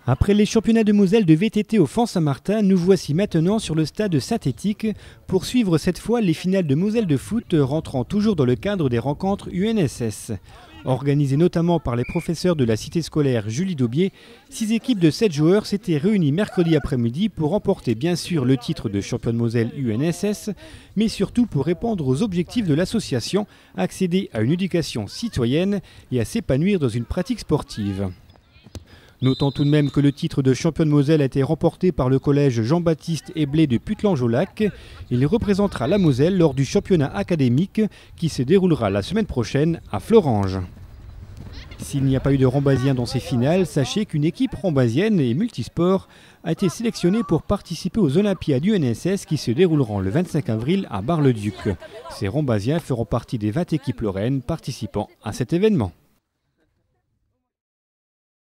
Après les championnats de Moselle de VTT au Fans-Saint-Martin, nous voici maintenant sur le stade synthétique pour suivre cette fois les finales de Moselle de foot rentrant toujours dans le cadre des rencontres UNSS. Organisées notamment par les professeurs de la cité scolaire Julie Daubier, 6 équipes de 7 joueurs s'étaient réunies mercredi après-midi pour remporter bien sûr le titre de champion de Moselle UNSS, mais surtout pour répondre aux objectifs de l'association, accéder à une éducation citoyenne et à s'épanouir dans une pratique sportive. Notons tout de même que le titre de champion de Moselle a été remporté par le collège Jean-Baptiste Eblé de Putelange-au-Lac. Il représentera la Moselle lors du championnat académique qui se déroulera la semaine prochaine à Florange. S'il n'y a pas eu de Rambazien dans ces finales, sachez qu'une équipe rambasienne et multisport a été sélectionnée pour participer aux Olympiades UNSS qui se dérouleront le 25 avril à Bar-le-Duc. Ces Rambasiens feront partie des 20 équipes lorraines participant à cet événement.